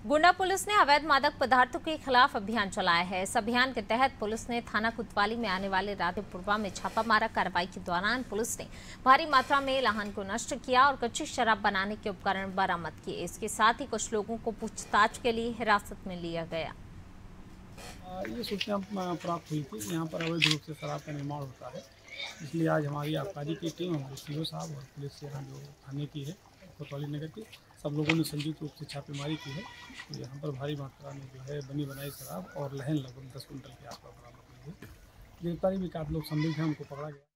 Gonda police ने अवैध मादक पदार्थों के खिलाफ अभियान चलाया है। इस अभियान के तहत पुलिस ने थाना कोतवाली में आने वाले राधेपुरवा में छापा मारा। कार्रवाई के दौरान पुलिस ने भारी मात्रा में लाहन को नष्ट किया और कच्ची शराब बनाने के उपकरण बरामद किए। इसके साथ ही कुछ लोगों को पूछताछ के लिए हिरासत में लिया गया। ये सूचना प्राप्त हुई थी, यहाँ पर अवैध रूप से शराब का निर्माण होता है, इसलिए आज हमारी आबकारी की टीम, हमारे सीओ साहब और पुलिस यहाँ जो थाने की है कोतवाली नगर की, सब लोगों ने संयुक्त रूप से छापेमारी की है। तो यहाँ पर भारी मात्रा में जो है बनी बनाई शराब और लहन लगभग 10 कुंटल के आसपास बरामद हुई है। गिरफ्तारी भी काफ़ी लोग संदिग्ध हैं, उनको पकड़ा गया।